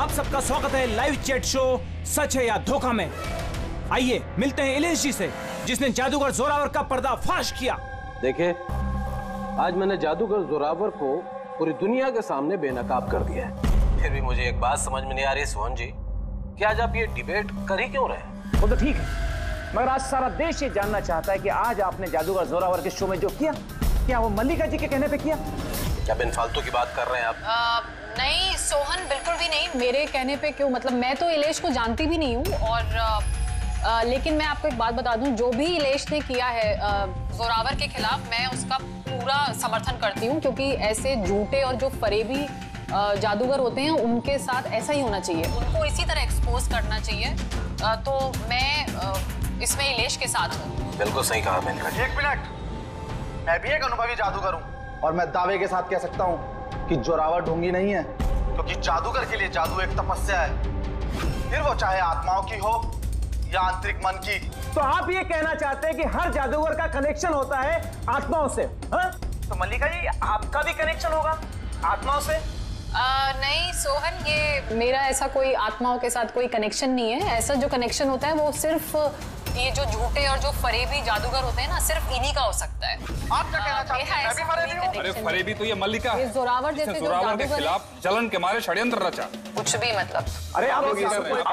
आप सबका स्वागत है लाइव चैट शो सच है या धोखा में। आइए मिलते हैं इलेश जी से, जिसने जादूगर जोरावर का पर्दाफाश किया। देखिए, आज मैंने जादूगर जोरावर को पूरी दुनिया के सामने बेनकाब कर दिया है। फिर भी मुझे एक बात समझ में नहीं आ रही सोहन जी, कि आज आप ये डिबेट कर ही क्यों रहे? वो तो ठीक है, मगर आज सारा देश ये जानना चाहता है कि आज आपने जादूगर जोरावर के शो में जो किया, क्या वो मल्लिका जी के कहने पे किया? क्या बिन फालतू की बात कर रहे हैं आप? नहीं सोहन, बिल्कुल भी नहीं। मेरे कहने पे क्यों, मतलब मैं तो इलेश को जानती भी नहीं हूँ, और लेकिन मैं आपको एक बात बता दूं, जो भी इलेश ने किया है जोरावर के खिलाफ, मैं उसका पूरा समर्थन करती हूँ, क्योंकि ऐसे झूठे और जो फरेबी जादूगर होते हैं उनके साथ ऐसा ही होना चाहिए, उनको इसी तरह एक्सपोज करना चाहिए। तो मैं इसमें इलेश के साथ हूँ। बिल्कुल सही कहा मैंने। एक मिनट, मैं भी एक अनुभवी जादूगर हूँ और मैं दावे के साथ कह सकता हूँ कि जोरावर ढोंगी नहीं है, क्योंकि जादूगर के लिए जादू एक तपस्या है, फिर वो चाहे आत्माओं की हो या आंतरिक मन की। तो आप ये कहना चाहते हैं कि हर जादूगर का कनेक्शन होता है आत्माओं से? हाँ? तो मल्लिका जी, आपका भी कनेक्शन होगा आत्माओं से? नहीं सोहन, ये मेरा ऐसा कोई आत्माओं के साथ कोई कनेक्शन नहीं है। ऐसा जो कनेक्शन होता है वो सिर्फ ये जो झूठे और जो फरेबी जादूगर होते हैं ना, सिर्फ इन्हीं का हो सकता है। आप क्या कहना चाहते हैं? मैं भी फरेबी हूं? अरे फरेबी तो ये मल्लिका है, जोरावर जैसे जो जोरावर के जादूगर खिलाफ जलन के मारे षड्यंत्र रचा। कुछ भी मतलब। अरे आप अरे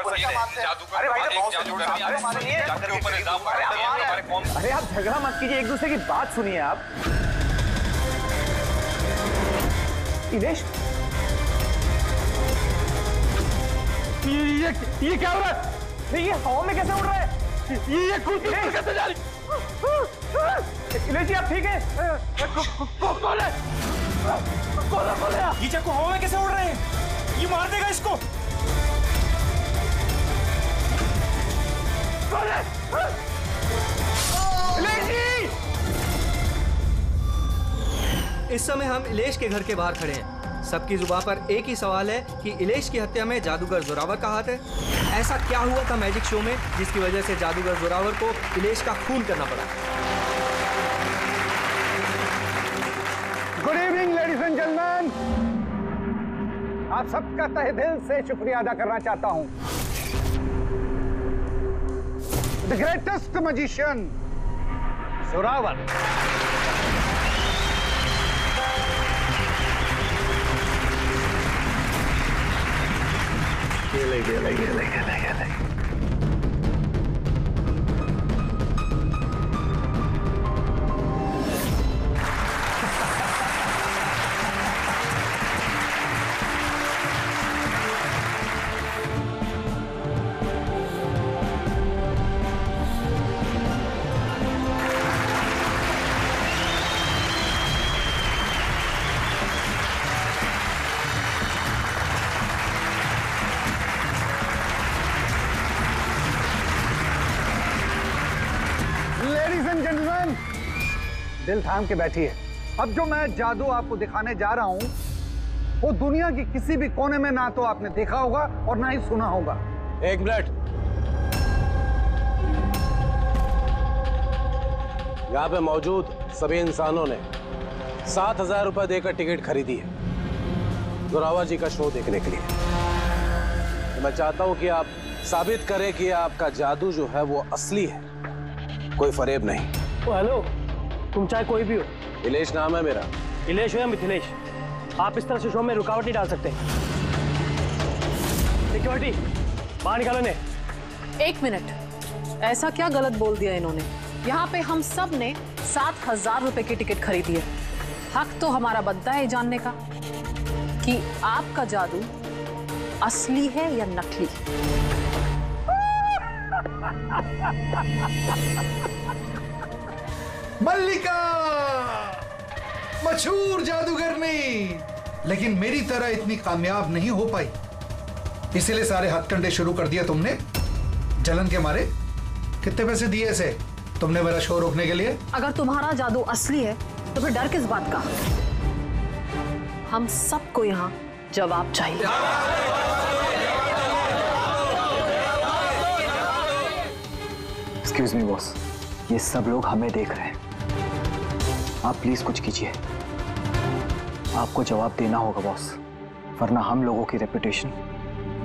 आप झगड़ा मत कीजिए, एक दूसरे की बात सुनिए। आप इलेश, ये क्या हो रहा है? ये हवा में कैसे उड़ रहा है? ये कूद कैसे जा रही? इलेश जी, आप ठीक है? कौन है? कौन है? ये चाकू हवा में कैसे उड़ रहे हैं? ये मार देगा इसको। कौन है? इलेश जी! इस समय हम इलेश के घर के बाहर खड़े हैं। सबकी जुबान पर एक ही सवाल है कि इलेश की हत्या में जादूगर जोरावर का हाथ है। ऐसा क्या हुआ था मैजिक शो में जिसकी वजह से जादूगर जोरावर को इलेश का खून करना पड़ा? Good evening ladies and gentleman, आप सबका तहे दिल से शुक्रिया अदा करना चाहता हूं। द ग्रेटेस्ट मैजिशियन जोरावर गेले। दिल थाम के बैठी है। अब जो मैं जादू आपको दिखाने जा रहा हूं, वो दुनिया की किसी भी कोने में ना तो आपने देखा होगा और ना ही सुना होगा। एक मिनट, यहाँ पे मौजूद सभी इंसानों ने 7,000 रुपए देकर टिकट खरीदी है जोरावर जी का शो देखने के लिए। तो मैं चाहता हूं कि आप साबित करें कि आपका जादू जो है वो असली है, कोई फरेब नहीं। हेलो, तुम चाहे कोई भी हो, इलेश नाम है मेरा। इलेश हो या मिथिलेश, आप इस तरह से शो में रुकावट नहीं डाल सकते। सिक्योरिटी, बाहर निकालो ने। एक मिनट, ऐसा क्या गलत बोल दिया इन्होंने? यहाँ पे हम सब ने 7,000 रुपए की टिकट खरीदी है। हक तो हमारा बनता है जानने का कि आपका जादू असली है या नकली। मल्लिका मशहूर जादूगरनी, लेकिन मेरी तरह इतनी कामयाब नहीं हो पाई, इसीलिए सारे हथकंडे शुरू कर दिया तुमने जलन के मारे। कितने पैसे दिए इसे तुमने मेरा शो रोकने के लिए? अगर तुम्हारा जादू असली है तो फिर डर किस बात का? हम सबको यहाँ जवाब चाहिए। एक्सक्यूज मी बॉस, ये सब लोग हमें देख रहे हैं, आप प्लीज कुछ कीजिए। आपको जवाब देना होगा बॉस, वरना हम लोगों की रेपुटेशन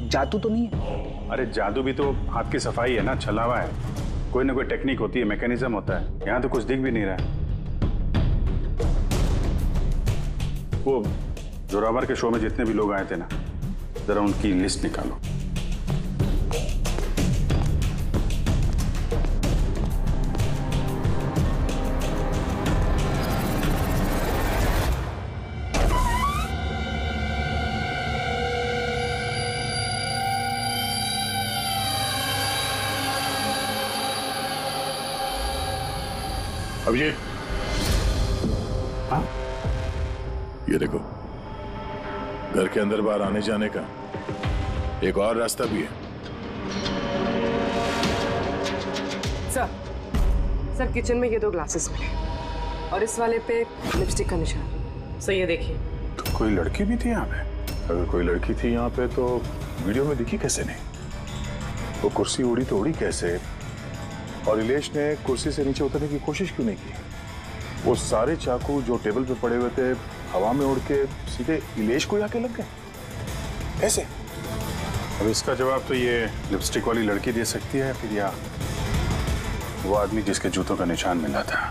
जादू तो नहीं है? अरे जादू भी तो हाथ की सफाई है ना, छलावा है। कोई ना कोई टेक्निक होती है, मैकेनिज्म होता है। यहाँ तो कुछ दिख भी नहीं रहा है। वो जोरावर के शो में जितने भी लोग आए थे ना, जरा उनकी लिस्ट निकालो। अब ये देखो, घर के अंदर बाहर आने जाने का एक और रास्ता भी है। सर किचन में ये 2 ग्लासेस मिले और इस वाले पे लिपस्टिक का निशान। सर ये देखिए। तो कोई लड़की भी थी यहाँ पे? अगर कोई लड़की थी यहाँ पे तो वीडियो में दिखी कैसे नहीं? वो कुर्सी उड़ी तो उड़ी कैसे? और इलेश ने कुर्सी से नीचे उतरने की कोशिश क्यों नहीं की? वो सारे चाकू जो टेबल पे पड़े हुए थे हवा में उड़ के सीधे इलेश को आके लग गए ऐसे? अब इसका जवाब तो ये लिपस्टिक वाली लड़की दे सकती है, फिर या वो आदमी जिसके जूतों का निशान मिला था।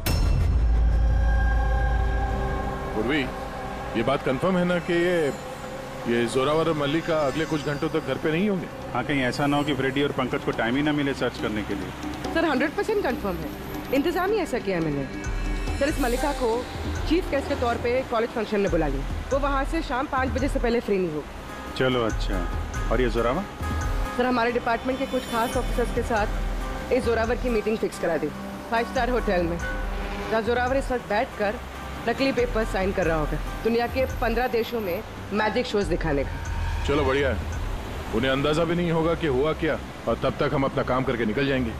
पूर्वी, ये बात कंफर्म है ना कि ये जोरावर और मल्लिका अगले कुछ घंटों तक घर पे नहीं होंगे? हाँ, कहीं ऐसा ना हो कि फ्रेडी और पंकज को टाइम ही ना मिले सर्च करने के लिए। सर 100% कंफर्म है, इंतजाम ही ऐसा किया मैंने। सर इस मल्लिका को चीफ गेस्ट के तौर पे कॉलेज फंक्शन में बुला लिया। वो वहाँ से शाम 5 बजे से पहले फ्री नहीं होगी। चलो अच्छा। और ये जोरावर? सर हमारे डिपार्टमेंट के कुछ खास ऑफिसर्स के साथ इस जोरावर की मीटिंग फिक्स करा दी 5 स्टार होटल में, जहाँ जोरावर इस वक्त बैठ कर नकली पेपर साइन कर रहा होगा दुनिया के 15 देशों में मैजिक शोज दिखाने का। चलो बढ़िया है, उन्हें अंदाजा भी नहीं होगा कि हुआ क्या, और तब तक हम अपना काम करके निकल जाएंगे।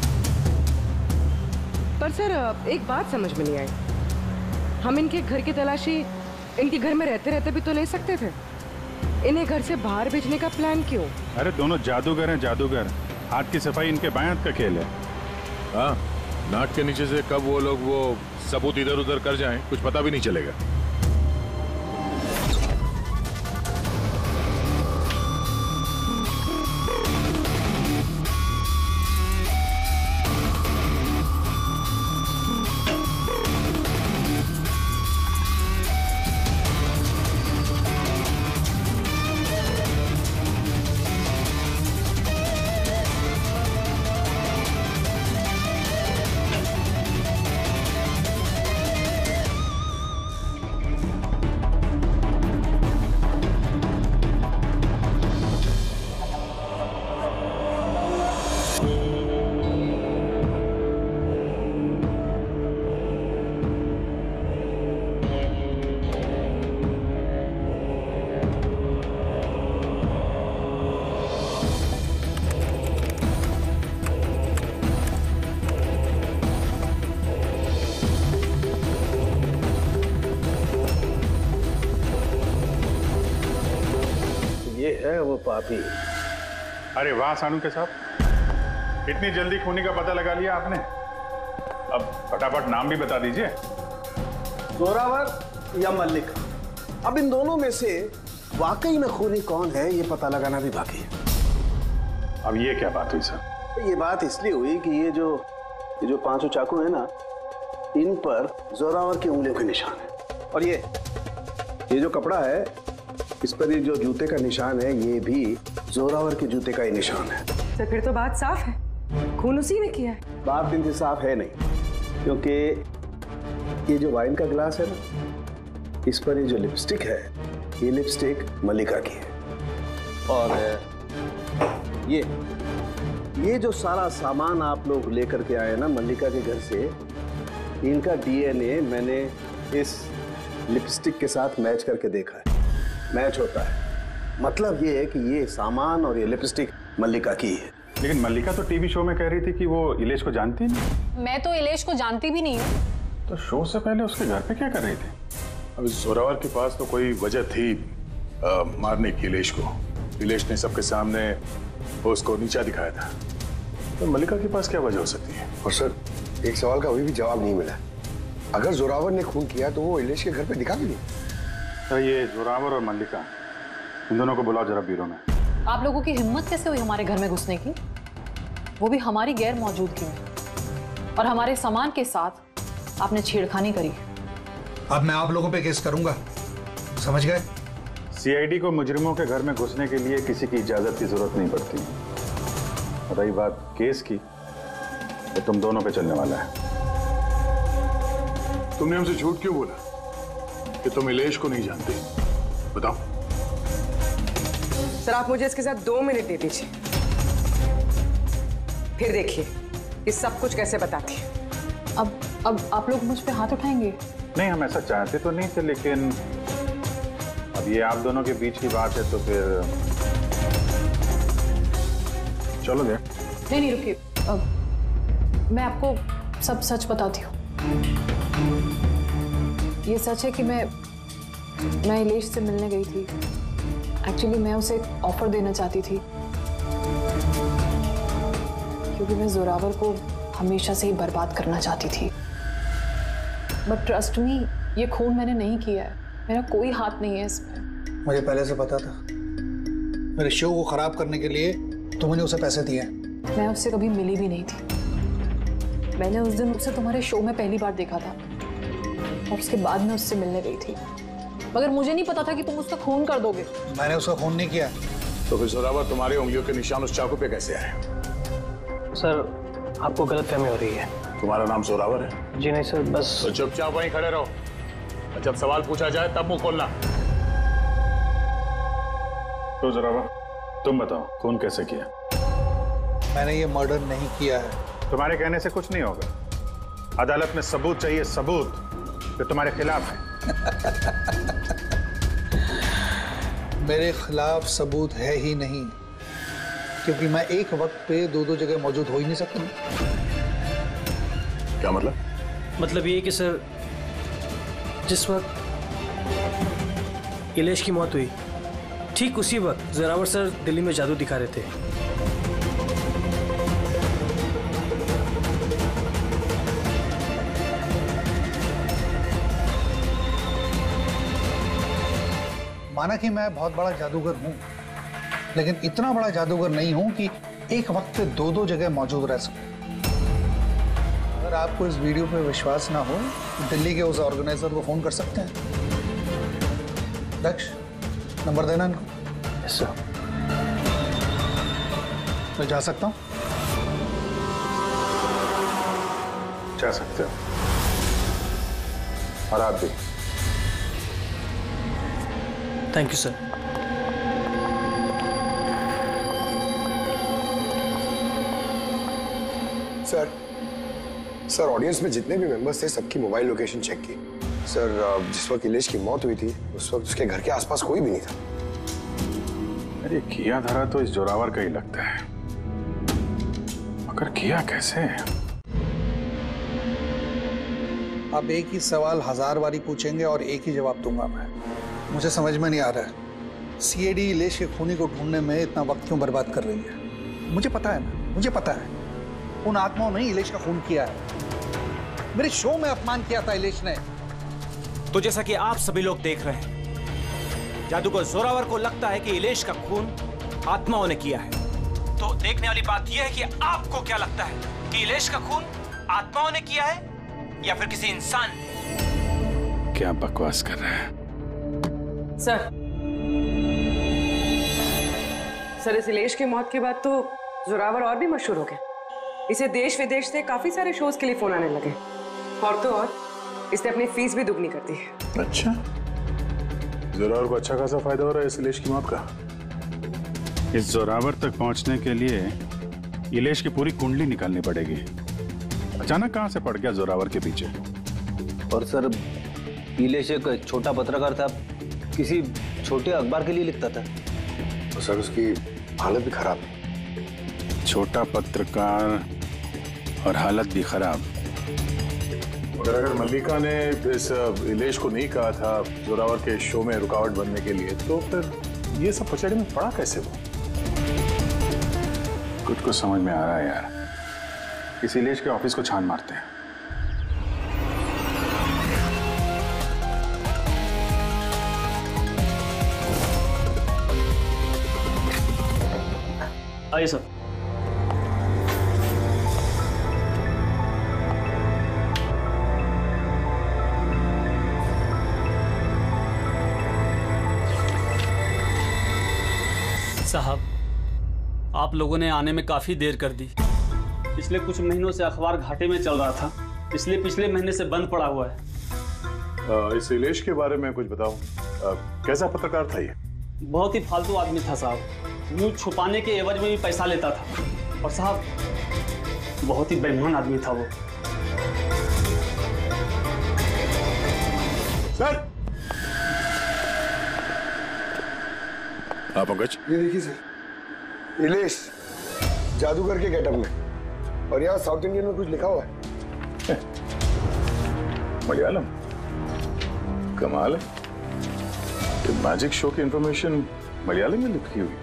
पर सर एक बात समझ में नहीं आई, हम इनके घर की तलाशी इनके घर में रहते रहते भी तो ले सकते थे, इन्हें घर से बाहर भेजने का प्लान क्यों? अरे दोनों जादूगर हैं, जादूगर। हाथ की सफाई इनके बाएं हाथ का खेल है। हाँ, नाक के नीचे से कब वो लोग वो सबूत इधर उधर कर जाएं, कुछ पता भी नहीं चलेगा। है वो पापी। अरे वाह सानू के साहब, इतनी जल्दी खूनी का पता लगा लिया आपने। अब फटाफट नाम भी बता दीजिए। जोरावर या मल्लिका, अब इन दोनों में से वाकई में खूनी कौन है ये पता लगाना भी बाकी है। अब ये क्या बात हुई सर? ये बात इसलिए हुई कि ये जो 5 चाकू है ना, इन पर जोरावर की उंगलियों के निशान है, और ये जो कपड़ा है इस पर ये जो जूते का निशान है ये भी जोरावर के जूते का ही निशान है। तो फिर तो बात साफ है, खून उसी ने किया है। बात इनसे साफ है नहीं, क्योंकि ये जो वाइन का ग्लास है ना, इस पर ये जो लिपस्टिक है ये लिपस्टिक मल्लिका की है, और ये जो सारा सामान आप लोग लेकर के आए ना मल्लिका के घर से, इनका डीएनए मैंने इस लिपस्टिक के साथ मैच करके देखा है। मैच होता है, मतलब ये है कि ये सामान और ये लिपस्टिक मल्लिका की है। लेकिन मल्लिका तो टीवी शो में कह रही थी कि वो इलेश को जानती नहीं। मैं तो इलेश को जानती भी नहीं हूँ। तो शो से पहले उसके घर पे क्या कर रही थी? अब जोरावर के पास तो कोई वजह थी मारने की इलेश को। इलेश ने सबके सामने उसको नीचा दिखाया था, तो मल्लिका के पास क्या वजह हो सकती है? और सर एक सवाल का अभी भी जवाब नहीं मिला, अगर जोरावर ने खून किया तो वो इलेश के घर पे दिखा भी नहीं। तो ये जोरावर और मल्लिका, इन दोनों को बुलाओ जरा ब्यूरो में। आप लोगों की हिम्मत कैसे हुई हमारे घर में घुसने की, वो भी हमारी गैर मौजूदगी में, और हमारे सामान के साथ आपने छेड़खानी करी। अब मैं आप लोगों पे केस करूंगा, समझ गए? सीआईडी को मुजरिमों के घर में घुसने के लिए किसी की इजाजत की जरूरत नहीं पड़ती। रही बात केस की, तो तुम दोनों पे चलने वाला है। तुमने हमसे झूठ क्यों बोला कि तुम इलेश को नहीं जानते? बताओ। सर आप मुझे इसके साथ 2 मिनट दे दीजिए, फिर देखिए ये सब कुछ कैसे बताती है। अब आप लोग मुझ पे हाथ उठाएंगे? नहीं, हम ऐसा चाहते तो नहीं थे, लेकिन अब ये आप दोनों के बीच की बात है तो फिर चलोगे? नहीं रुकिए, मैं आपको सब सच बताती हूँ। ये सच है कि मैं इलेश से मिलने गई थी। एक्चुअली मैं उसे एक ऑफर देना चाहती थी, क्योंकि मैं जोरावर को हमेशा से ही बर्बाद करना चाहती थी। बट ट्रस्ट मी, ये खून मैंने नहीं किया है, मेरा कोई हाथ नहीं है इसमें। मुझे पहले से पता था, मेरे शो को खराब करने के लिए तुमने उसे पैसे दिए। मैं उससे कभी मिली भी नहीं थी। मैंने उस दिन उसे तुम्हारे शो में पहली बार देखा था, और उसके बाद मैं उससे मिलने गई थी, मगर मुझे नहीं पता था कि तुम उसका खून कर दोगे। मैंने उसका खून नहीं किया। तो फिर जोरावर तुम्हारी उंगलियों के निशान उस चाकू पे कैसे आए? सर आपको गलतफहमी हो रही है। तुम्हारा नाम जोरावर है? जी नहीं सर, बस। तो चुपचाप वहीं खड़े रहो, और जब सवाल पूछा जाए तब मुंह खोलना। तो जोरावर तुम बताओ, खून कैसे किया? मैंने ये मर्डर नहीं किया है। तुम्हारे कहने से कुछ नहीं होगा। अदालत में सबूत चाहिए, सबूत जो तुम्हारे खिलाफ है। मेरे खिलाफ सबूत है ही नहीं, क्योंकि मैं एक वक्त पे 2 जगह मौजूद हो ही नहीं सकता। क्या मतलब? मतलब ये कि सर, जिस वक्त इलेश की मौत हुई, ठीक उसी वक्त जोरावर सर दिल्ली में जादू दिखा रहे थे। माना कि मैं बहुत बड़ा जादूगर हूं, लेकिन इतना बड़ा जादूगर नहीं हूं कि एक वक्त पे 2 जगह मौजूद रह सकूं। अगर आपको इस वीडियो पे विश्वास ना हो, तो दिल्ली के उस ऑर्गेनाइजर को फोन कर सकते हैं। दक्ष, नंबर देना इनको। Yes sir. मैं जा सकता हूं? जा सकते हो, और आप भी। Thank you sir. Sir audience में जितने भी मेंबर्स थे सबकी मोबाइल लोकेशन चेक की। सर जिस वक्त इलेश की मौत हुई थी उस वक्त उसके घर के आसपास कोई भी नहीं था। अरे किया धरा तो इस जोरावर का ही लगता है, मगर किया कैसे? आप एक ही सवाल 1000 बारी पूछेंगे और एक ही जवाब दूंगा मैं। मुझे समझ में नहीं आ रहा है, सीआईडी इलेश के खूनी को ढूंढने में इतना वक्त क्यों बर्बाद कर रही है? मुझे पता है ना, मुझे पता है उन आत्माओं ने इलेश का खून किया है। मेरे शो में अपमान किया था इलेश ने। तो जैसा कि आप सभी लोग देख रहे हैं, जादूगर जोरावर को लगता है कि इलेश का खून आत्माओं ने किया है। तो देखने वाली बात यह है कि आपको क्या लगता है कि इलेश का खून आत्माओं ने किया है या फिर किसी इंसान ने? क्या बकवास कर रहे हैं सर इस इलेश की मौत के बाद तो जोरावर और भी मशहूर हो गए। इसे देश विदेश से काफी सारे शोज के लिए फोन आने लगे, और तो और इसने अपनी फीस भी दुगनी कर दी है। अच्छा, जोरावर को अच्छा खासा फायदा हो रहा है इस इलेश की मौत का। इस जोरावर तक पहुंचने के लिए इलेश की पूरी कुंडली निकालनी पड़ेगी। अचानक कहां से पड़ गया जोरावर के पीछे? और सर इलेश एक छोटा पत्रकार था, किसी छोटे अखबार के लिए लिखता था। तो सर उसकी हालत भी खराब है। छोटा पत्रकार और हालत भी खराब। मगर अगर मल्लिका ने इस इलेश को नहीं कहा था जोरावर के शो में रुकावट बनने के लिए, तो फिर ये सब पचड़े में पड़ा कैसे वो? कुछ समझ में आ रहा है यार। इस इलेश के ऑफिस को छान मारते हैं। आइए सर। साहब, आप लोगों ने आने में काफ़ी देर कर दी। पिछले कुछ महीनों से अखबार घाटे में चल रहा था, इसलिए पिछले महीने से बंद पड़ा हुआ है। इस इलेश के बारे में कुछ बताओ। कैसा पत्रकार था ये? बहुत ही फालतू आदमी था साहब। न्यूज छुपाने के एवज में भी पैसा लेता था। और साहब, बहुत ही बेईमान आदमी था वो। सर! हाँ पंकज। ये देखिए सर, इलेश जादूगर के गेटअप में, और यहाँ साउथ इंडियन में कुछ लिखा हुआ है। मलयालम? कमाल है, ये मैजिक शो की इंफॉर्मेशन मलयालम में लिखी हुई।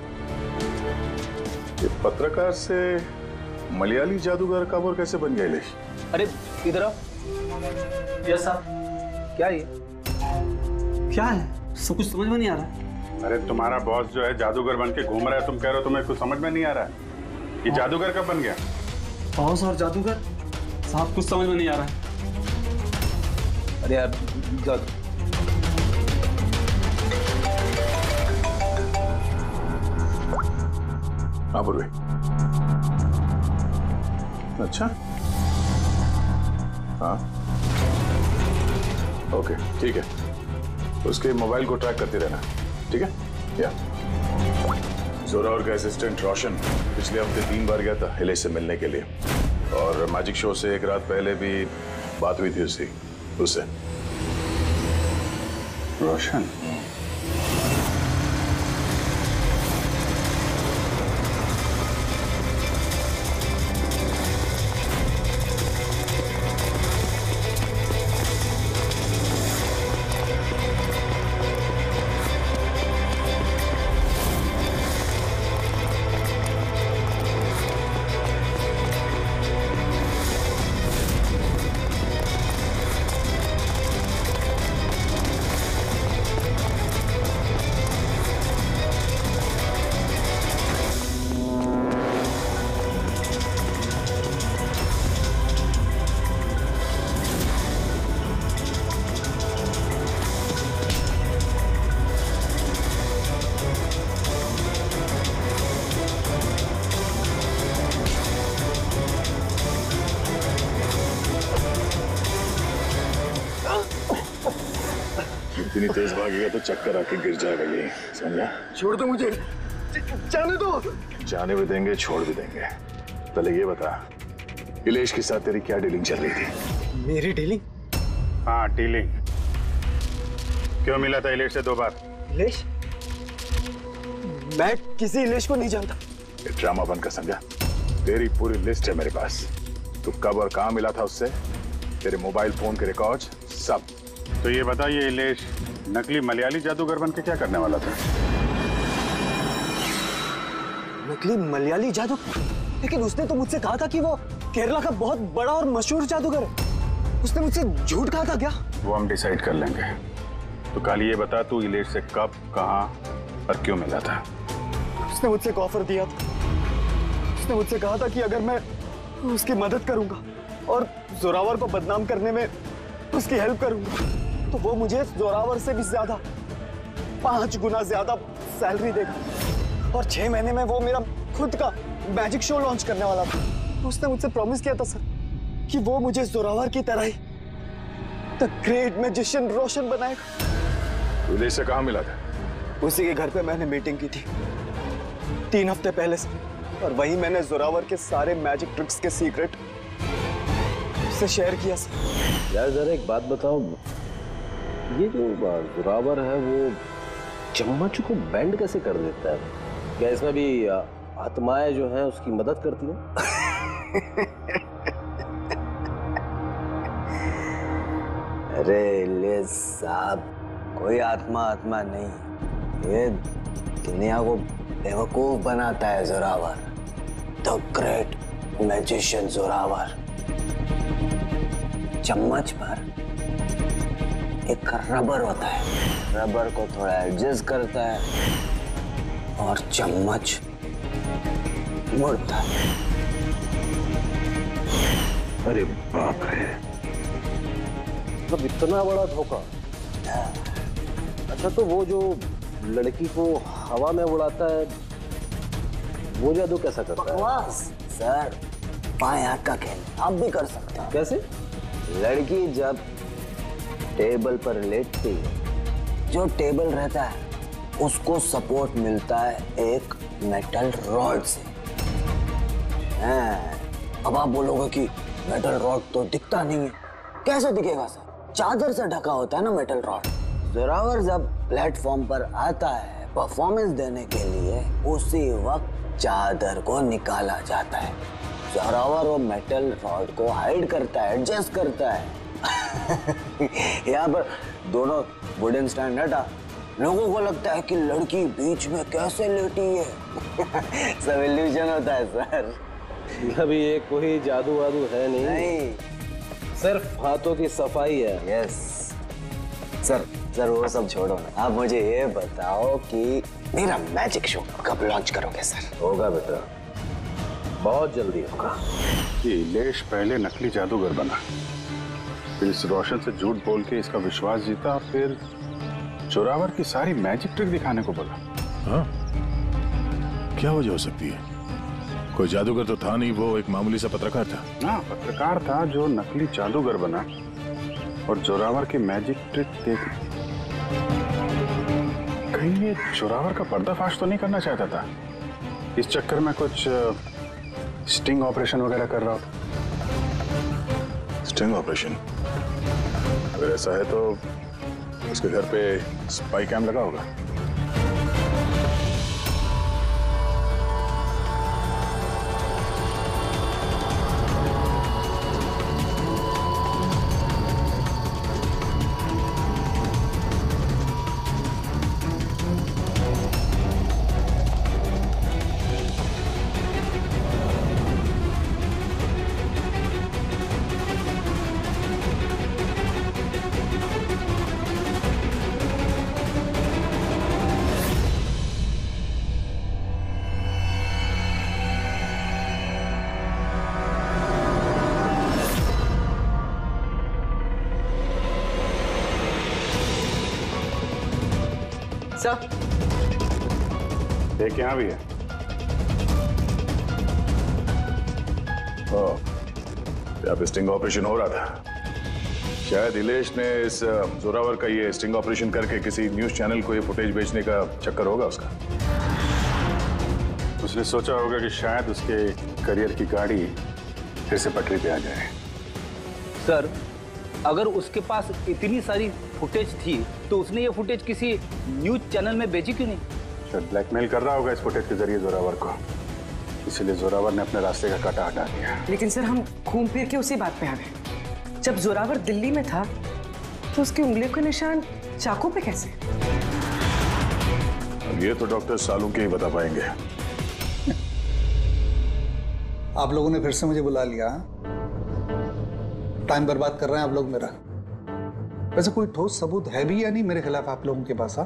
ये पत्रकार से मलयाली जादूगर कब और कैसे बन गया इलेश? अरे इधर आओ। यस साहब। क्या ये? क्या है? सब कुछ समझ में नहीं आ रहा है। अरे तुम्हारा बॉस जो है जादूगर बन के घूम रहा है, तुम कह रहे हो तुम्हें कुछ समझ में नहीं आ रहा है। ये जादूगर कब बन गया? बॉस और जादूगर? साहब कुछ समझ में नहीं आ रहा है। अरे यार हाँ पूर्वी। अच्छा, हाँ ओके ठीक है, उसके मोबाइल को ट्रैक करते रहना, ठीक है? या जोरावर का असिस्टेंट रोशन पिछले हफ्ते 3 बार गया था इलेश से मिलने के लिए, और मैजिक शो से एक रात पहले भी बात हुई थी उससे। रोशन? इतनी तेज भागेगा तो चक्कर आके गिर जाएगा, ये समझा? छोड़ दो मुझे, जाने दो। जाने भी देंगे, छोड़ भी देंगे। पहले ये बता, इलेश के साथ तेरी क्या डीलिंग चल रही थी? मेरी डीलिंग? हाँ डीलिंग। क्यों मिला था इलेश से 2 बार? इलेश? मैं किसी इलेश को नहीं जानता। ये ड्रामा बंद कर, समझा? तेरी पूरी लिस्ट है मेरे पास। तू कब और कहाँ मिला था उससे, तेरे मोबाइल फोन के रिकॉर्ड्स सब। तो ये बता, ये इलेश नकली मलयाली जादूगर बन के क्या करने वाला था? नकली मलयाली जादू? लेकिन उसने तो मुझसे कहा था कि वो केरला का बहुत बड़ा और मशहूर जादूगर है। उसने मुझसे झूठ कहा था क्या? वो हम डिसाइड कर लेंगे। तो कल ये बता, तू इलेश से कब, कहाँ और क्यों मिला था? उसने मुझसे एक ऑफर दिया था। उसने मुझसे कहा था कि अगर मैं उसकी मदद करूंगा और जोरावर को बदनाम करने में उसकी हेल्प करूंगा, तो वो मुझे जोरावर से भी ज्यादा 5 गुना ज्यादा सैलरी देगा। और 6 महीने में वो मेरा खुद का मैजिक शो लॉन्च करने वाला था। उसने मुझसे प्रॉमिस किया था सर कि वो मुझे जोरावर की तरह ही द ग्रेट मैजिशियन रोशन बनाएगा। इलेश से कहाँ मिला था? उसी के घर पे मैंने मीटिंग की थी 3 हफ्ते पहले से, और वहीं मैंने जोरावर के सारे मैजिक ट्रिक्स के सीक्रेट उससे शेयर किया सर। यार जरा एक बात बताओ, ये जो जोरावर है वो चम्मच को बेंड कैसे कर देता है? क्या इसमें भी आत्माएं जो हैं उसकी मदद करती हैं? अरे ले साहब, कोई आत्मा नहीं, ये दुनिया को बेवकूफ बनाता है Zorawar, the great magician Zorawar. चम्मच पर एक रबर होता है, रबर को थोड़ा एडजस्ट करता है और चम्मच मुड़ता है। अरे बाप रे, मतलब इतना बड़ा धोखा। अच्छा, तो वो जो लड़की को हवा में उड़ाता है वो जादू कैसा करता है? बकवास सर, बाएं हाथ का खेल आप भी कर सकते हैं। कैसे? लड़की जब टेबल पर लेटती है, जो टेबल रहता है उसको सपोर्ट मिलता है एक मेटल रॉड से। अब आप बोलोगे कि मेटल रॉड तो दिखता नहीं है। कैसे दिखेगा सर? चादर से ढका होता है ना मेटल रॉड। जोरावर जब प्लेटफॉर्म पर आता है परफॉर्मेंस देने के लिए, उसी वक्त चादर को निकाला जाता है। जोरावर वो मेटल रॉड को हाइड करता है, एडजस्ट करता है। यहाँ पर दोनों वुडन स्टैंड हटा, लोगों को लगता है कि लड़की बीच में कैसे लेटी है। सब इल्यूजन होता है सर। अभी ये कोई जादू वादू है नहीं, सिर्फ हाथों की सफाई है। यस सर, वो सब छोड़ो ना, आप मुझे ये बताओ कि मेरा मैजिक शो कब लॉन्च करोगे सर? होगा बेटा, बहुत जल्दी होगा। ये इलेश पहले नकली जादूगर बना, फिर इस रोशन से झूठ बोल के इसका विश्वास जीता, फिर जोरावर की सारी मैजिक ट्रिक दिखाने को बोला। हाँ? क्या वजह हो सकती है? कोई जादूगर तो था नहीं, वो एक मामूली सा पत्रकार था। ना, पत्रकार था जो नकली जादूगर बना और जोरावर की मैजिक ट्रिक देख। कहीं ये जोरावर का पर्दाफाश तो नहीं करना चाहता था? इस चक्कर में कुछ स्टिंग ऑपरेशन वगैरह कर रहा था। Sting operation? अगर ऐसा है तो उसके घर पे स्पाई कैम लगा होगा। एक यहाँ भी है। यहाँ पे स्टिंग ऑपरेशन हो रहा था। शायद इलेश ने इस जोरावर का ये स्टिंग ऑपरेशन करके किसी न्यूज चैनल को ये फुटेज बेचने का चक्कर होगा उसका। उसने सोचा होगा कि शायद उसके करियर की गाड़ी फिर से पटरी पे आ जाए। सर, अगर उसके पास इतनी सारी फुटेज थी तो उसने ये फुटेज किसी न्यूज चैनल में बेची क्यों नहीं? शायद ब्लैकमेल कर रहा होगा इस फुटेज के जरिए जोरावर को, इसीलिए जोरावर ने अपने रास्ते का कांटा हटा दिया। लेकिन सर, हम घूम फिर के उसी बात पे आ गए। जब जोरावर दिल्ली में था तो उसकी उंगलियों के निशान चाकू पे कैसे? अब ये तो डॉक्टर सालू के ही बता पाएंगे। आप लोगों ने फिर से मुझे बुला लिया। टाइम बर्बाद कर रहे हैं आप लोग मेरा। वैसे कोई ठोस सबूत है भी या नहीं मेरे खिलाफ आप लोगों के पास?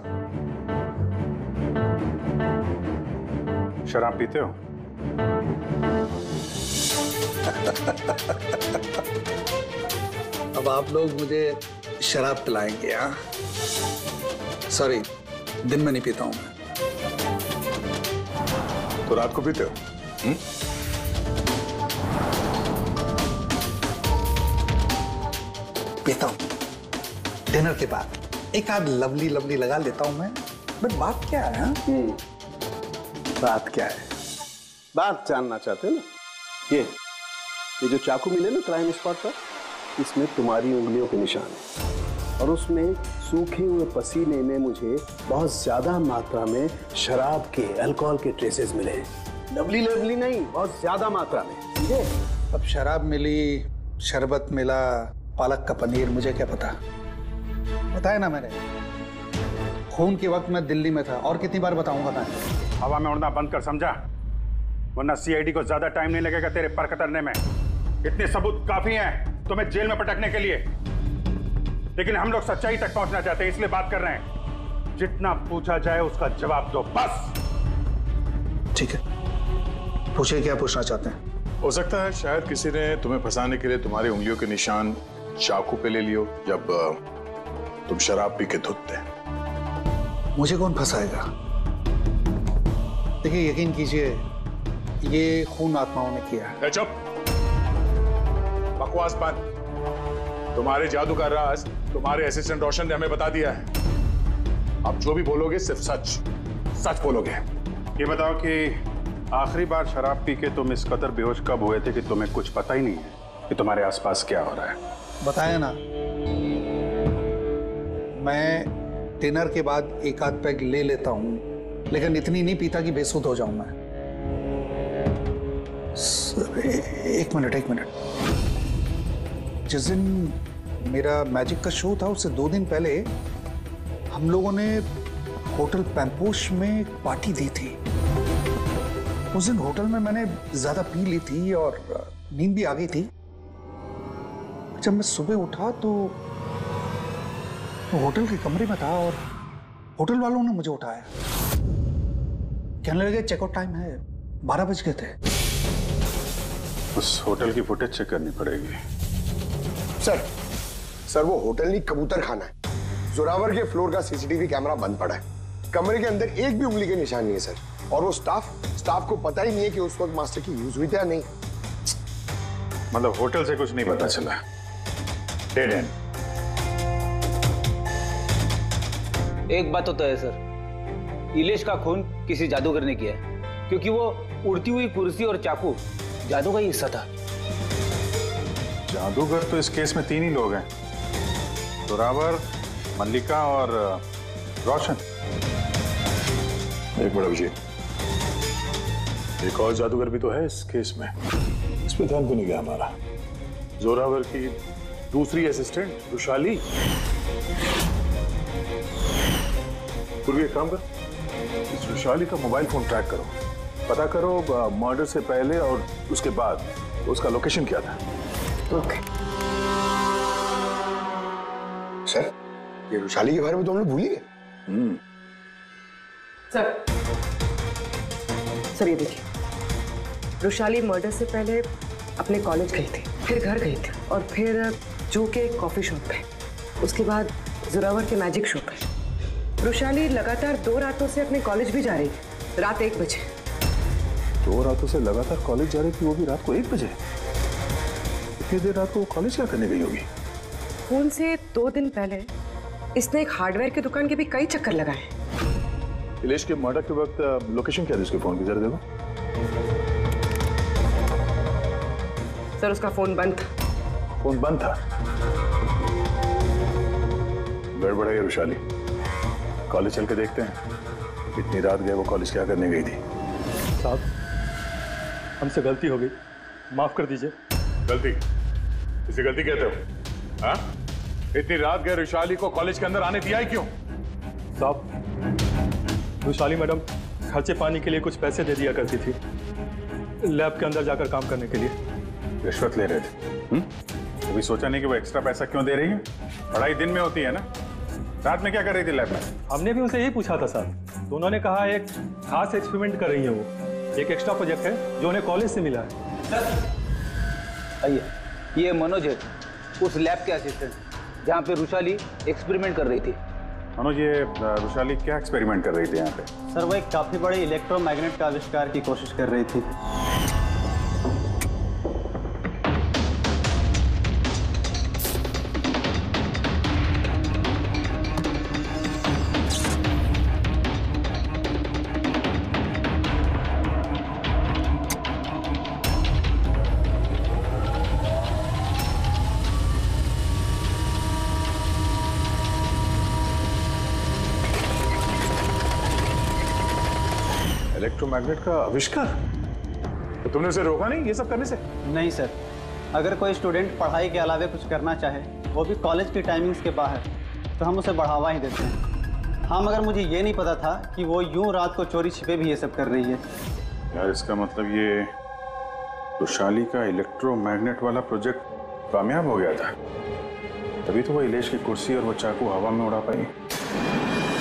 शराब पीते हो? अब आप लोग मुझे शराब पिलाएंगे? हाँ, सॉरी, दिन में नहीं पीता हूं मैं। तो रात को पीते हो? पीता हूं डिनर के बाद, एक आध लवली लवली लगा लेता हूं मैं। बट बात क्या है? हाँ? बात क्या है? बात जानना चाहते हो ना? ये जो चाकू मिले ना क्राइम स्पॉट पर, इसमें तुम्हारी उंगलियों के निशान है और उसमें सूखे हुए पसीने में मुझे बहुत ज्यादा मात्रा में शराब के, अल्कोहल के ट्रेसेस मिले हैं। लवली लवली नहीं, बहुत ज्यादा मात्रा में। समझे? अब शराब मिली, शरबत मिला, पालक का पनीर, मुझे क्या पता? बताया ना मैंने, खून के वक्त मैं दिल्ली में था। और कितनी बार बताऊंगा मैं? हवा में उड़ना बंद कर, समझा? वरना सीआईडी को ज्यादा टाइम नहीं लगेगा तेरे पर कतरने में। इतने सबूत काफी हैं तुम्हें जेल में पटकने के लिए, लेकिन हम लोग सच्चाई तक पहुंचना चाहते हैं, इसलिए बात कर रहे हैं। जितना पूछा जाए उसका जवाब दो, बस। ठीक है, पूछे क्या पूछना चाहते हैं? हो सकता है शायद किसी ने तुम्हें फंसाने के लिए तुम्हारी उंगलियों के निशान चाकू पे ले लियो जब तुम शराब पी के धुतते। मुझे कौन फंसाएगा? देखिए, यकीन कीजिए, ये खून आत्माओं ने किया है। चुप, बकवास बंद। तुम्हारे जादू का राज तुम्हारे असिस्टेंट रोशन ने हमें बता दिया है। अब जो भी बोलोगे सिर्फ सच बोलोगे। ये बताओ कि आखिरी बार शराब पी के तुम इस कदर बेहोश कब हुए थे कि तुम्हें कुछ पता ही नहीं है कि तुम्हारे आसपास क्या हो रहा है? बताया ना, मैं डिनर के बाद एक आध पैग ले लेता हूं, लेकिन इतनी नहीं पीता कि बेसुध हो जाऊं मैं। सर, एक मिनट। जिस दिन मेरा मैजिक का शो था उससे 2 दिन पहले हम लोगों ने होटल पैम्पोश में एक पार्टी दी थी। उस दिन होटल में मैंने ज्यादा पी ली थी और नींद भी आ गई थी। जब मैं सुबह उठा तो होटल के कमरे में था और होटल वालों ने मुझे उठाया। कहने लगे चेकआउट टाइम है, 12 बज गए थे। उस होटल की फुटेज चेक करनी पड़ेगी। सर वो होटल नहीं, कबूतर खाना है। जोरावर के फ्लोर का सीसीटीवी कैमरा बंद पड़ा है। कमरे के अंदर एक भी उंगली के निशान नहीं है सर। और वो स्टाफ को पता ही नहीं है कि उस वक्त मास्टर की यूज हुई थी या नहीं। मतलब होटल से कुछ नहीं पता चला? Dead end. एक बात तो तय है सर, इलेश का खून किसी जादूगर ने किया है, क्योंकि वो उड़ती हुई कुर्सी और चाकू जादू का ही हिस्सा था। जादूगर तो इस केस में 3 ही लोग हैं, जोरावर, मल्लिका और रोशन। एक बड़ा विजय, एक और जादूगर भी तो है इस केस में। इस पे ध्यान क्यों नहीं गया हमारा? जोरावर की दूसरी असिस्टेंट रुशाली। पूर्वी एक काम कर, इस रुशाली का मोबाइल फोन ट्रैक करो, पता करो मर्डर से पहले और उसके बाद उसका लोकेशन क्या था। ओके सर, ये रुशाली के बारे में तो हम लोग भूल ही गए। सर ये देखिए, रुशाली मर्डर से पहले अपने कॉलेज गई थी, फिर घर गई थी और फिर जू के कॉफी शॉप पे, उसके बाद जोरावर के मैजिक शो पे। रुशाली लगातार 2 रातों से अपने कॉलेज भी जा रही थी, रात 1 बजे। 2 रातों से लगातार कॉलेज जा रही थी, वो भी रात को 1 बजे? इतनी देर रात को वो कॉलेज क्या करने गई होगी? खून से 2 दिन पहले इसने एक हार्डवेयर की दुकान के भी कई चक्कर लगाए। इलेश के मर्डर के वक्त लोकेशन क्या थी उसके फोन की, जरा देखो। सर उसका फोन बंद था। फोन बंद था? गड़बड़ है रुशाली, कॉलेज चल के देखते हैं। इतनी रात गए वो कॉलेज क्या करने गई थी? साहब, हमसे गलती हो गई, माफ कर दीजिए। गलती? इसे गलती कहते हो? हाँ? इतनी रात गए रुशाली को कॉलेज के अंदर आने दिया ही क्यों? साहब, रुशाली मैडम खर्चे पानी के लिए कुछ पैसे दे दिया करती थी, लैब के अंदर जाकर काम करने के लिए। रिश्वत ले रहे थे? कभी सोचा नहीं कि वो एक्स्ट्रा पैसा क्यों दे रही है? पढ़ाई दिन में होती है ना, रात में क्या कर रही थी लैब में? हमने भी उनसे यही पूछा था सर, तो उन्होंने कहा एक खास एक्सपेरिमेंट कर रही है वो, एक एक्स्ट्रा प्रोजेक्ट है जो उन्हें कॉलेज से मिला है। आइए, ये मनोज है, उस लैब के असिस्टेंट जहाँ पे रुशाली एक्सपेरिमेंट कर रही थी। मनोज, ये रुशाली क्या एक्सपेरिमेंट कर रही थी यहाँ पे? सर वो एक काफी बड़े इलेक्ट्रोमैग्नेट का आविष्कार की कोशिश कर रही थी। इलेक्ट्रोमैग्नेट का आविष्कार? तो तुमने उसे रोका नहीं ये सब करने से? नहीं सर, अगर कोई स्टूडेंट पढ़ाई के अलावा कुछ करना चाहे, वो भी कॉलेज की टाइमिंग्स के बाहर, तो हम उसे बढ़ावा ही देते हैं। हाँ, मगर मुझे ये नहीं पता था कि वो यूं रात को चोरी छिपे भी ये सब कर रही है। यार, इसका मतलब ये रुशाली का इलेक्ट्रोमैग्नेट वाला प्रोजेक्ट कामयाब हो गया था, तभी तो वो इलेश की कुर्सी और वो चाकू हवा में उड़ा पाई।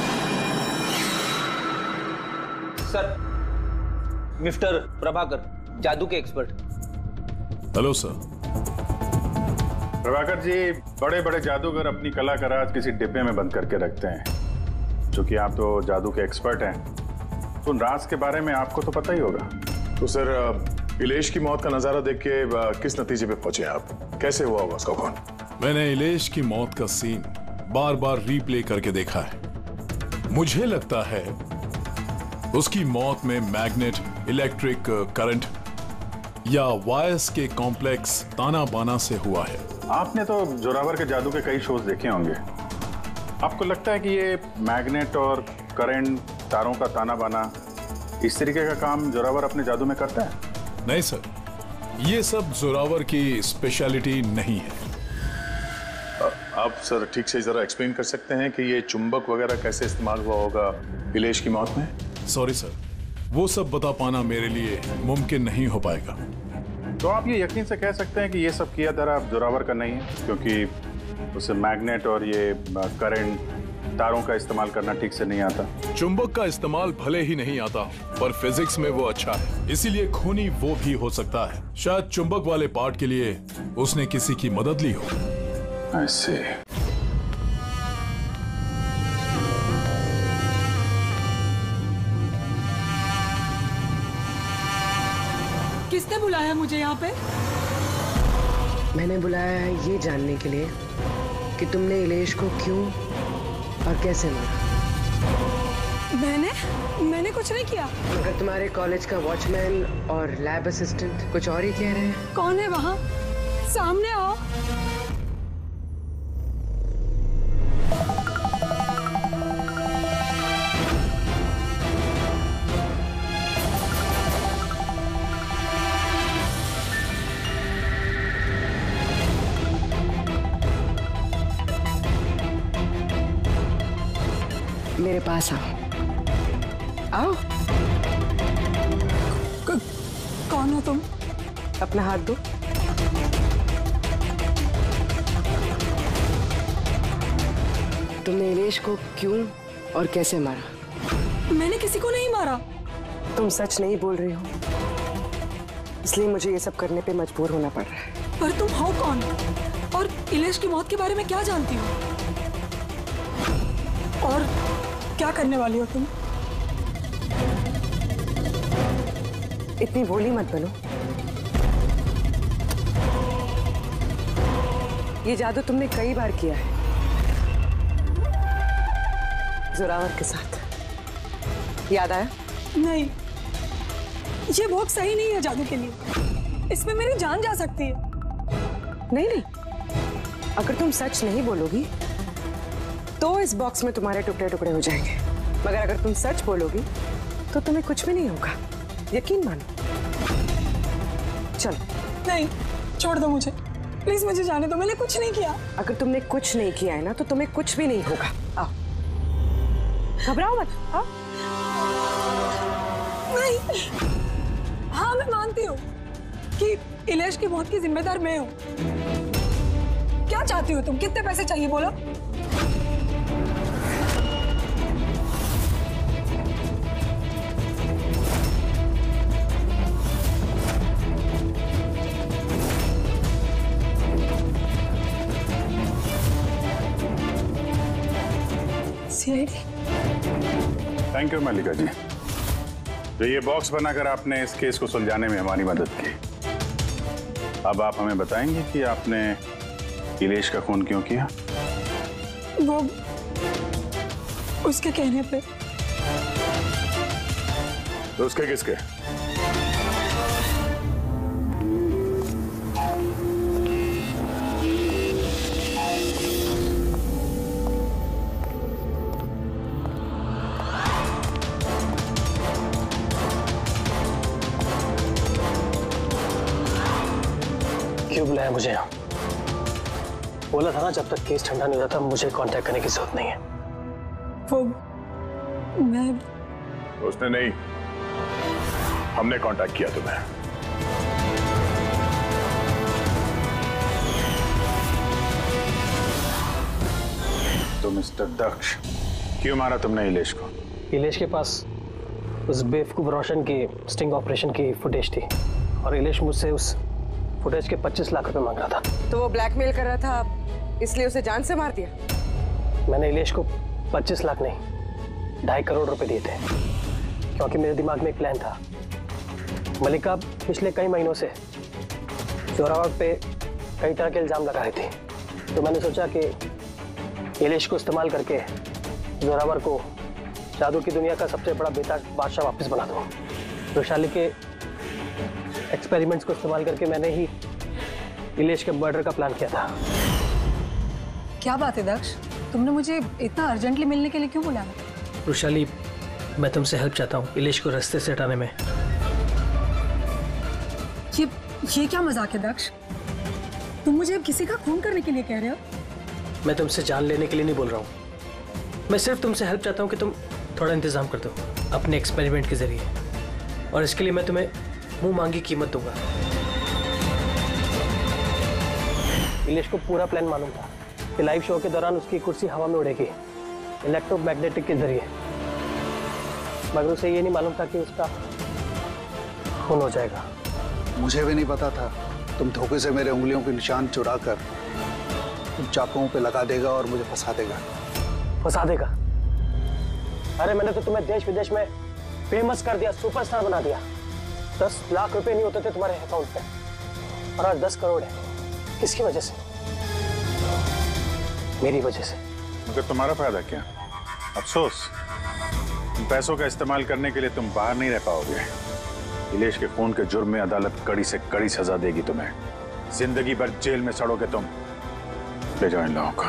सर, मिस्टर प्रभाकर, जादू के expert. Hello sir. Prabhakar ji, बड़े बड़े जादूगर अपनी कला का राज किसी डिब्बे में बंद करके रखते हैं। चूंकि आप तो जादू के एक्सपर्ट हैं, तो उन राज के बारे में आपको तो पता ही होगा। तो सर, इलेश की मौत का नजारा देख के किस नतीजे पे पहुंचे आप? कैसे हुआ होगा उसका खून? मैंने इलेश की मौत का सीन बार बार रीप्ले करके देखा है। मुझे लगता है उसकी मौत में मैग्नेट, इलेक्ट्रिक करंट या वायर्स के कॉम्प्लेक्स ताना बाना से हुआ है। आपने तो जोरावर के जादू के कई शोज देखे होंगे। आपको लगता है कि ये मैग्नेट और करंट, तारों का ताना बाना, इस तरीके का काम जोरावर अपने जादू में करता है? नहीं सर, ये सब जोरावर की स्पेशलिटी नहीं है। आप सर ठीक से जरा एक्सप्लेन कर सकते हैं कि ये चुंबक वगैरह कैसे इस्तेमाल हुआ होगा इलेश की मौत में? सॉरी सर, वो सब बता पाना मेरे लिए मुमकिन नहीं हो पाएगा। तो आप ये यकीन से कह सकते हैं कि ये सब किया धरा जोरावर का नहीं है, क्योंकि उसे मैग्नेट और ये करंट, तारों का इस्तेमाल करना ठीक से नहीं आता। चुंबक का इस्तेमाल भले ही नहीं आता, पर फिजिक्स में वो अच्छा है, इसीलिए खूनी वो भी हो सकता है। शायद चुंबक वाले पार्ट के लिए उसने किसी की मदद ली हो। ऐसे किसने बुलाया मुझे यहाँ पे? मैंने बुलाया है ये जानने के लिए कि तुमने इलेश को क्यों और कैसे मारा। मैंने कुछ नहीं किया। मगर तुम्हारे कॉलेज का वॉचमैन और लैब असिस्टेंट कुछ और ही कह रहे हैं। कौन है वहाँ? सामने आओ। मेरे पास आओ। आओ। कौन हो तुम? अपना हाथ दो। तुमने इलेश को क्यों और कैसे मारा? मैंने किसी को नहीं मारा। तुम सच नहीं बोल रही हो, इसलिए मुझे ये सब करने पे मजबूर होना पड़ रहा है। पर तुम हो कौन और इलेश की मौत के बारे में क्या जानती हो? और क्या करने वाली हो तुम? इतनी भोली मत बनो। ये जादू तुमने कई बार किया है, जोरावर के साथ। याद आया? नहीं, ये बॉक्स सही नहीं है जादू के लिए। इसमें मेरी जान जा सकती है। नहीं, अगर तुम सच नहीं बोलोगी तो इस बॉक्स में तुम्हारे टुकड़े टुकड़े हो जाएंगे, मगर अगर तुम सच बोलोगी तो तुम्हें कुछ भी नहीं होगा। यकीन मानो। चलो। नहीं, छोड़ दो मुझे, प्लीज मुझे जाने दो। मैंने कुछ नहीं किया। अगर तुमने कुछ नहीं किया है ना तो तुम्हें कुछ भी नहीं होगा। आओ, घबराओ मत। आओ। नहीं। हाँ, मैं मानती हूँ कि इलेश की मौत की जिम्मेदार मैं हूँ। क्या चाहती हो तुम? कितने पैसे चाहिए बोलो? थैंक यू मल्लिका जी, तो ये बॉक्स बनाकर आपने इस केस को सुलझाने में हमारी मदद की। अब आप हमें बताएंगे कि आपने इलेश का खून क्यों किया? वो उसके कहने पे। तो उसके किसके? क्यों बुलाया मुझे यहाँ? बोला था ना जब तक केस ठंडा नहीं होता मुझे कांटेक्ट करने की जरूरत नहीं है। वो मैं उसने नहीं, हमने कांटेक्ट किया तुम्हें। तो मिस्टर दक्ष, क्यों मारा तुमने इलेश को? इलेश के पास उस बेवकूफ रोशन की स्टिंग ऑपरेशन की फुटेज थी। और इलेश मुझसे उस फुटेज के 25 लाख रुपए मांग रहा था। तो वो ब्लैकमेल कर रहा था, इसलिए उसे जान से मार दिया? मैंने इलेश को 25 लाख नहीं 2.5 करोड़ रुपए दिए थे, क्योंकि मेरे दिमाग में एक प्लान था। मलिका पिछले कई महीनों से जोरावर पे कई तरह के इल्जाम लगा रही थी, तो मैंने सोचा कि इलेश को इस्तेमाल करके जोरावर को जादू की दुनिया का सबसे बड़ा बेताज बादशाह वापस बना दूं। वैशाली के एक्सपेरिमेंट्स को इस्तेमाल करके मैंने ही इलेश के मर्डर का प्लान किया था। क्या बात है दक्ष, तुमने मुझे इतना अर्जेंटली मिलने के लिए क्यों बुलाया? वैशाली, मैं तुमसे हेल्प चाहता हूँ इलेश को रास्ते से हटाने में। ये क्या मजाक है दक्ष? तुम मुझे किसी का खून करने के लिए कह रहे हो? मैं तुमसे जान लेने के लिए नहीं बोल रहा हूँ, मैं सिर्फ तुमसे हेल्प चाहता हूँ कि तुम थोड़ा इंतजाम कर दो अपने एक्सपेरिमेंट के जरिए, और इसके लिए मैं तुम्हें मुंह मांगी कीमत दूंगा। इलेश को पूरा प्लान मालूम था कि लाइव शो के दौरान उसकी कुर्सी हवा में उड़ेगी इलेक्ट्रोमैग्नेटिक के जरिए, मगर उसे ये नहीं मालूम था कि उसका खून हो जाएगा। मुझे भी नहीं पता था तुम धोखे से मेरे उंगलियों के निशान चुराकर तुम चाकुओं पे लगा देगा और मुझे फंसा देगा। फंसा देगा? अरे मैंने तो तुम्हें देश विदेश में फेमस कर दिया, सुपरस्टार बना दिया। 10 लाख रुपए नहीं होते थे तुम्हारे अकाउंट पे, और आज 10 करोड़ है। किसकी वजह से? मेरी वजह से। मगर तुम्हारा फायदा क्या? अफसोस, पैसों का इस्तेमाल करने के लिए तुम बाहर नहीं रह पाओगे। इलेश के खून के जुर्म में अदालत कड़ी से कड़ी सजा देगी तुम्हें। जिंदगी भर जेल में सड़ोगे तुम। ले जाओ इन लोगों को।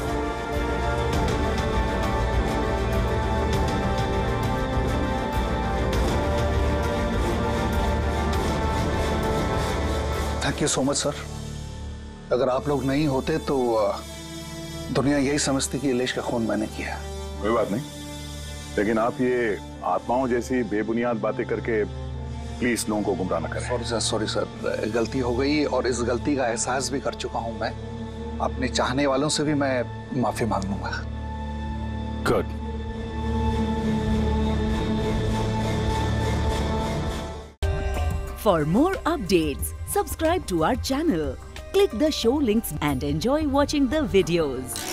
Thank you so much sir. अगर आप लोग नहीं होते तो दुनिया यही समझती कि इलेश का खून मैंने किया। कोई बात नहीं, लेकिन आप ये आत्माओं जैसी बेबुनियाद बातें करके प्लीज लोगों को गुमराह न करें। सॉरी सर, गलती हो गई और इस गलती का एहसास भी कर चुका हूं मैं। अपने चाहने वालों से भी मैं माफी मांग लूंगा। Good. For more updates, subscribe to our channel, click the show links and enjoy watching the videos.